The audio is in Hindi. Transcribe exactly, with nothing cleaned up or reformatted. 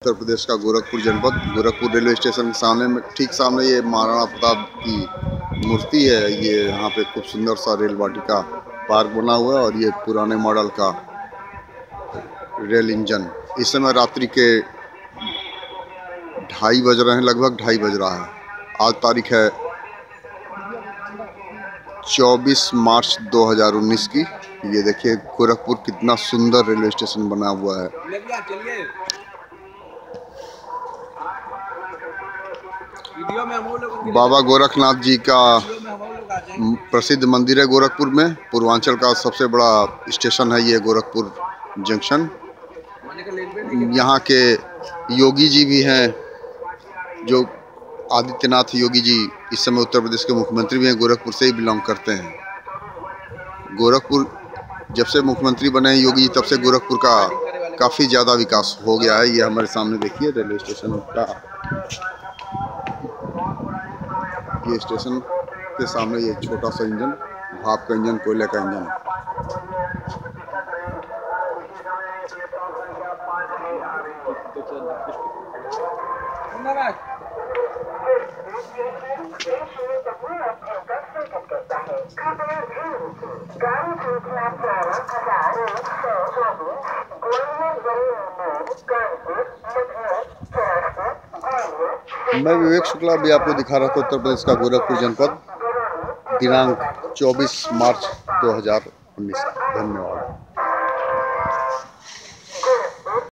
उत्तर प्रदेश का गोरखपुर जनपद, गोरखपुर रेलवे स्टेशन के सामने में ठीक सामने ये महाराणा प्रताप की मूर्ति है। ये यहाँ पे खूब सुंदर सा रेल वाटिका पार्क बना हुआ है और ये पुराने मॉडल का रेल इंजन। इस समय रात्रि के ढाई बज रहे हैं, लगभग ढाई बज रहा है। आज तारीख है चौबीस मार्च दो हज़ार उन्नीस की। ये देखिए गोरखपुर कितना सुंदर रेलवे स्टेशन बना हुआ है। बाबा गोरखनाथ जी का प्रसिद्ध मंदिर है गोरखपुर में। पूर्वांचल का सबसे बड़ा स्टेशन है ये गोरखपुर जंक्शन। यहाँ के योगी जी भी हैं, जो आदित्यनाथ योगी जी इस समय उत्तर प्रदेश के मुख्यमंत्री भी हैं, गोरखपुर से ही बिलोंग करते हैं। गोरखपुर जब से मुख्यमंत्री बने हैं योगी जी, तब से गोरखपुर का काफ़ी ज़्यादा विकास हो गया है। ये हमारे सामने देखिए रेलवे स्टेशन का, ये स्टेशन के सामने ये छोटा सा इंजन, भाप का इंजन, कोयले का इंजन। मैं विवेक शुक्ला भी आपको दिखा रहा था उत्तर प्रदेश का गोरखपुर जनपद, दिनांक चौबीस मार्च दो हज़ार उन्नीस। धन्यवाद।